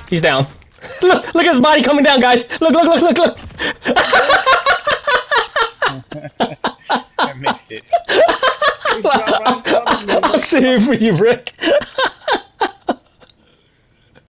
He's down. Look at his body coming down, guys. Look. I missed it. I'll save it for you, Rick.